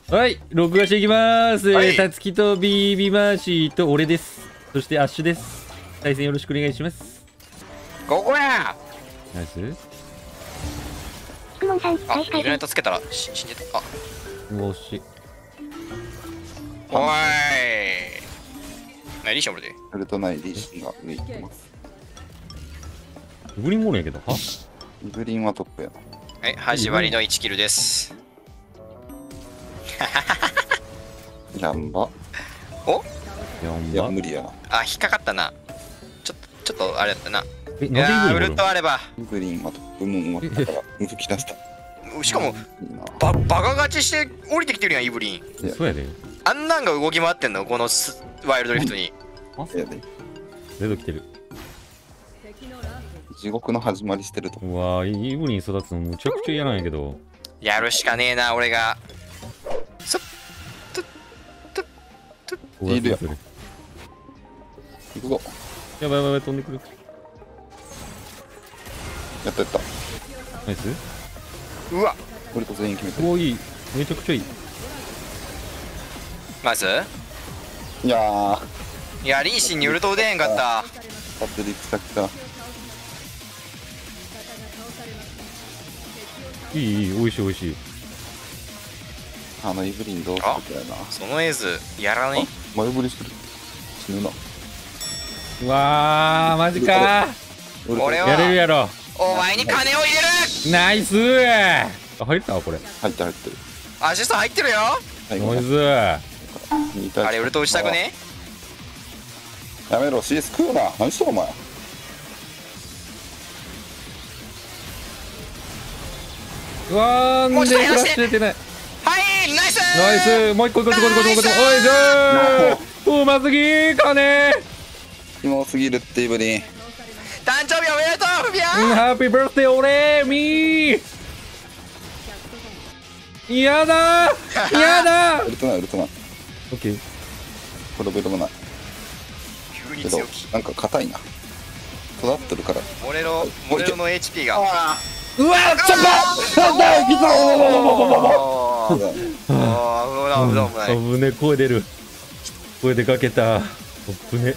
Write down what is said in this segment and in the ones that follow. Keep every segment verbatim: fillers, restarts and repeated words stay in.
はい、録画していきまーす。 はいさつきとビービマーシーと俺です。そしてアッシュです。対戦よろしくお願いします。 ここや。 ナイス。 クモンさん、 あ、 開始開始。 イグナイトつけたらし死んでた。あ、 うわ、惜しい。 おーい。な、リーション俺で。 ウルトナイリーシンが上行ってます。 グリーンゴールやけど、はイブリンはトップやな。 はい、始まりのいちキルです。 やんば。 おいや、 やんば。 無理やな。 あ、引っかかったな。ちょっと、ちょっとあれだったな。 え、 いやー、ウルなんでイグリーンゴールトあれば。 イブリンはトップも終わったから動き出した。いしかも、 いな。 ババカ勝ちして降りてきてるやん、イブリン。 そうやで。 あんなんが動き回ってんのこのスワイルドリフトに。 いやで、 出てきてる。 地獄の始まりしてると。 うわー、イグリーン育つのむちゃくちゃ嫌なんやけど。 やるしかねえな、俺が。そっうわいるよそれ行くぞ。 やばいやばいやばい、飛んでくる。 やったやった。 ナイス。 うわ、 ウルト全員決めてる。 うわ、いい。めちゃくちゃいい。 まずいやー、 いや、リーシンにウルト出へんかった。 パトリックさきた。 いい、いい、おいしい、おいしい。 あのイブリンどうするかやな。 その絵図、やらねあ、前振りしてる。死ぬな。 うわー、マジかウルト俺はー。やれるやろ。 お前に金を入れる。 ナイスー。あ、入ったこれ。 入って入ってる。 アシスト入ってるよ。 最後ナイスー。 あれ、ウルト打ちたくね。 やめろ、シーエス 食うな。何しとるお前。 うわー、 もうちょっとでフラッ減らしてシュ出てない。 はい、ナイスー。 ナイス。もう一個、もう一個、もう一個、もう一個、もう一個。おいしょー。うますぎーかねキモすぎるってイブリン。 誕生日おめでとう、フビアー。ハッピーバースデーおれーみー。やだー。やだー。 ウルトナイウルトナイ。 オッケー。 これベルもない。 急にけど強気。 なんか硬いな。育ってるから。 モレロ、モレロの エイチピー が。 うわー、ちょっとなんだよ、きつおーそうだおー、危ない危ない危ない。 危ね、声出る。声出かけた。危ね。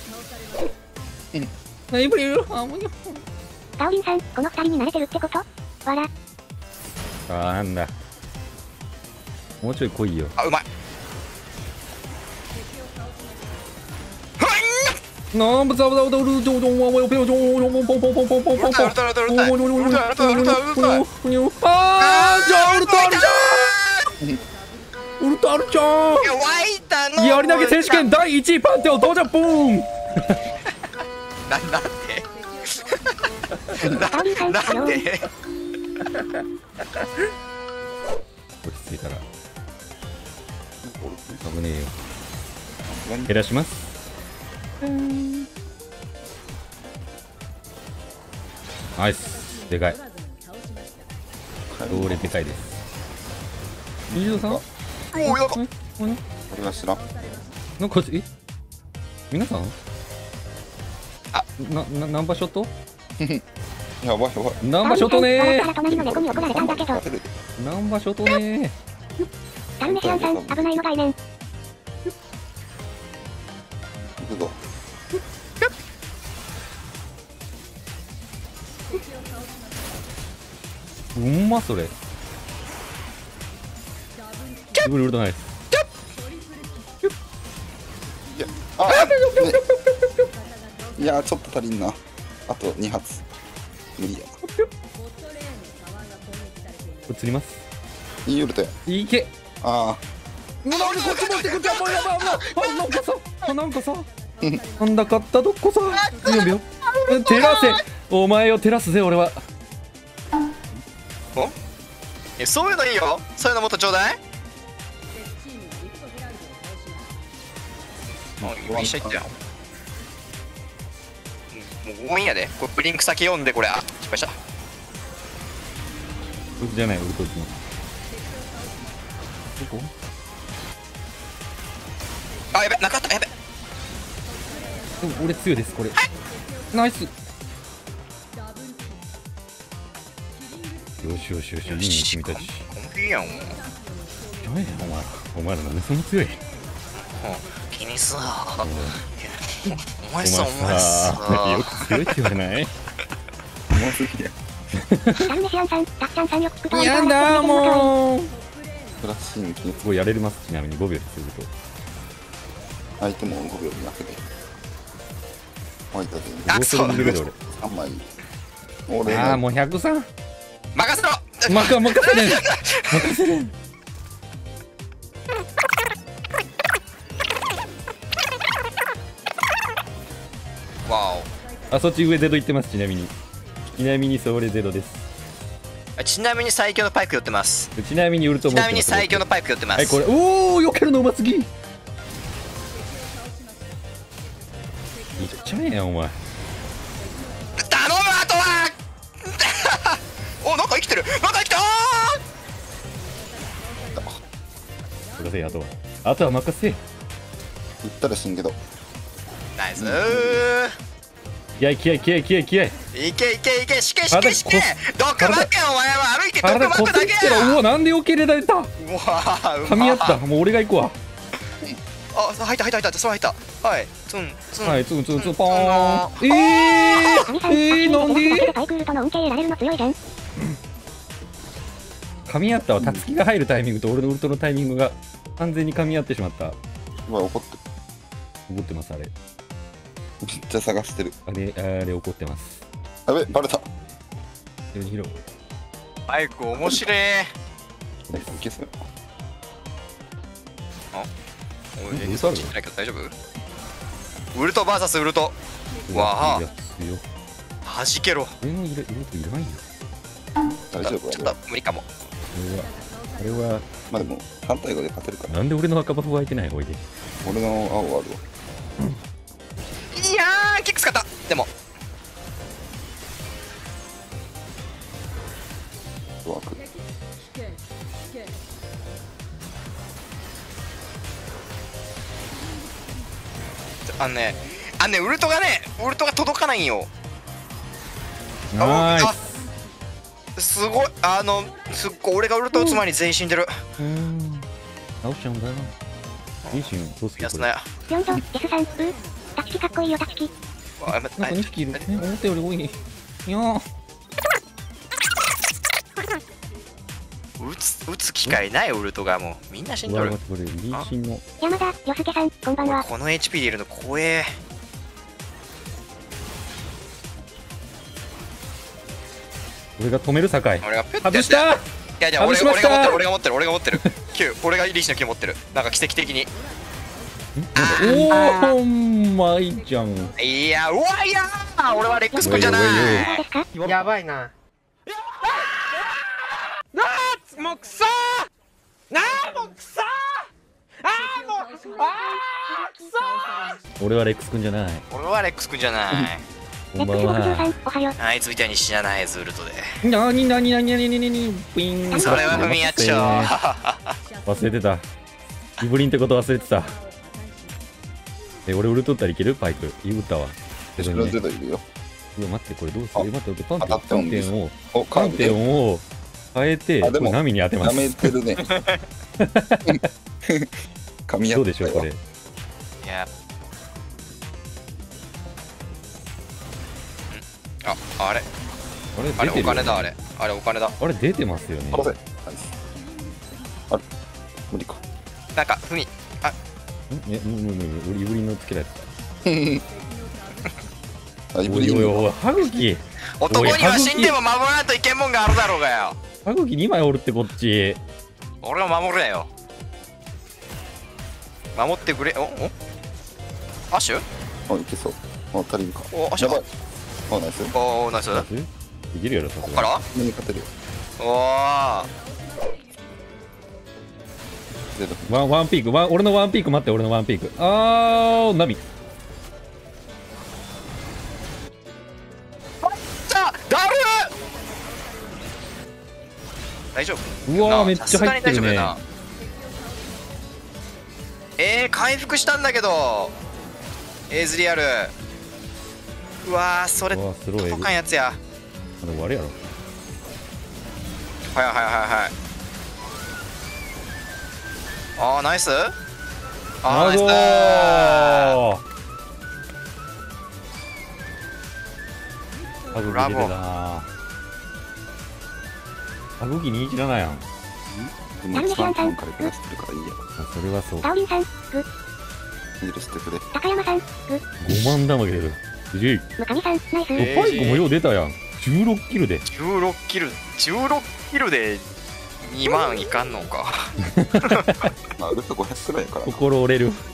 イブリルあ、もういいよ。 ダオリンさん、この二人に慣れてるってことわら。 あー、なんだ。もうちょい来いよ。 あ、うまい。 なんぶざぶざぶざぶるじょうじょうわわよぺよじょうよポンポンポンポンポンポンポンポン。 ウルトラウルトラウルトラウルトラウルトラウルトラウルトラウルトラウルトラ。 あー、じゃあウルトあるじゃん。ウルトあるじゃん。 湧いたの。 やり投げ選手権だいいちいパンテオン到着ボーン。 な、なんでダオリンさん、ハロー。 なんで落ち着いたら危ねえよ。減らします。ナイス。でかい。どれでかいです。にじゅうさん？ おい、なんか俺は知らん。 なんかえ皆さん？ あ、 ななナンバーショット？ やばいやばい。 ナンバーショットねダオリンさん、笑ったら隣の猫に怒られたんだけど。 勝てるで。 ー。ナンバーショットねダルメシアンさん、危ないの概念。 行くぞ。 ー。うんまそれ。ウルトナイス。 いや、あ、ね、いや、ちょっと足りんな。あとに発。無理やな。 移ります。 いいウルトや。 いけ。 あうわ、こっち持ってくっちゃもうやばい危ない。あ、なんかさ、あ、なんかさ、なんだかったどっこさ。いいよいいよ。照らせ。お前を照らすぜ俺は。 おえ、そういうのいいよ。そういうのもっとちょうだい。もう一緒いってよ。もう強引やで。これブリンク先読んでこれ。あ、失敗した。 じゃない、ウルト打ちます。どこ？ あ、やべ、なかった、やべ。 でも俺強いです、これ。ナイス。よしよしよし、いいね、君たち。 完璧やん。もうやめへん、お前ら。 お前らなんでそんな強い？ もう気にすな。おお前前さ、お前さ、よさ。 く強いって言われない？ うますぎや。 ダルメシアンさん、タッチャンさんよく聞くとやだーもう。 プラスシーン気にすごいやれます。ちなみにごびょうですると。 相手もごびょうになくて。ファイターであくそどうするんだけどさんまい。 俺。 俺ああ、もうひゃくさん。 任せろ。 まか、任せれん。任せれん。 わあ、そっち上ゼロ行ってます。ちなみに。ちなみにそれゼロです。 お。ちなみに最強のパイク寄ってます。 ちなみにウルトちな持ってます。 みに最強のパイク寄ってます。 はい、これ、おお、避けるのうますぎ。いっちゃえやん、お前。 頼む、あとは。お、なんか生きてる。なんか生きた。 ください、あとは。あとは任せ。 言ったら死んけど。 ナイスー。 気合い、気合い、気合い、気合い、気合い。 いけいけいけ、しけしけしけ。ドックバックやお前は歩いてドック体こバックだけってきたら、うや。 わ、なんで避けれられた。 うわー、うま噛み合った。もう俺が行くわ。 あ、入った入った入った、そう入った。はい、ツンツン。 はい、ツンツンツン、ポーン。えー、 神さん、 えー、なんでだけどパイクウルトの恩恵得られるの強いじゃん。 噛み合ったわ。たつきが入るタイミングと俺のウルトのタイミングが完全に噛み合ってしまった。 うわ、怒ってる。 怒ってます、あれ。 めっちゃ探してる。 あれ、あれ怒ってます。 やべ、バレた。 ヒロヒロ。 バイク面白い。 いけそう。 おい、 ウルトある知ってないけど大丈夫？ウルト ブイエス ウルト。わあいや強っ。 弾けろ。 俺のウルトいらんよ。 大丈夫ちょっと無理かも。 あれは、あれは、 まあでも、反対語で勝てるから。 なんで俺の赤バフ湧いてないおいで。 俺の青あるわ。 いやー、キック使った。でも枠。 あのね、あのね、ウルトがね、ウルトが届かないんよ。 ナイあすごい、あの、すっごい、俺がウルト打つ前に全員死んでる。 ス。うーん。倒しちゃうんだな。いいシーン、どうするこれ。 やすなや。 ピョンと、デスさん、うー。タキキかっこいいよ、タキキ。 あやめなんかにひきいる。え、思ったより多い。いやー。 打つ、打つ機会ない、ウルトがもう。みんな死んうわ、 でる待。って、これ、リーシンの。 山田、よすけさん、こんばんは。 この エイチピー でいるの怖え。 俺が止める境。 俺がペッて外したー。 いやいや、俺外しました俺が持ってる、俺が持ってる、俺が持ってる。キュー、俺がリーシのキュー持ってる。なんか奇跡的に。 おー、まいじゃん。 いや、うわ、いやー、俺はレックス君じゃない。 ウェイウェイウェイどうですかやばいな。もうくそー。なあもうくそー。ああもうああくそ俺はレックスくんじゃない。 俺はレックス君じゃない。 こんばんレックスろくじゅうさは。 ん、おはよう。 あいつみたいに死なないズルトで。 なになになになになになにピン。 それは踏みやっちゃ忘れてた。イブリンってこと忘れてた。え、俺ウルトったらいけるパイク。イブったわ。 後ろゼロいるよ。 うわ、待って、これどうするえ、待って、パン当たってもパンテンを、 お、カパンテーブで。 ンを変えて、 あでもこれ波に当てまやす。 めてるね。噛み合ったよ。 どうでしょう、これ。 いや。あ、あれあれ、 あれお出てるよ金だあれ。あれお金だ。 あれ、出てますよね。 殺せ。ナイス。あれ無理か。 なんか、ふみ。あ、 んえ、うんうんうん、俺イブリンのつけられてた。 あ、イブリンおいおいおい、歯茎。 男には死んでも守らないといけんもんがあるだろうがよ。 歯茎にまいおるってこっち。 俺は守れよ。守ってくれ。おおアッシュあ、いけそう。あ、足りるか。 おアッシュやばい。あ、ナイス。 おおナイス。こいけるやろ、さすがっから何勝てるよ。 おおゼロ。 ワン、ワンピーク、ワン、俺のワンピーク待って、俺のワンピーク。あー、ナビ。 さあダル大丈夫うわー、 なめっちゃ入ってるね。 さすがに大丈夫やなえー、回復したんだけどエーズリアルうわーそれうわースローエグ届かんやつやあれ終わりやろ。 はいはいはいはいあーナイス。ああーナイス。 歯茎出てたな。歯茎にじゅうななやん。 でも一番本から暮らしてるからいいや。 それはそう。 ダオリンさん、グ。 許してくれ。 高山さん、グ。 ごまんダマゲ出る。ジジイ。 ムカミさん、ナイス。 えパイコもよう出たやん。じゅうろっキルで。 じゅうろっキルじゅうろっキルでにまんいかんのか。 まあウルトごひゃくくらいやからな。 心折れる。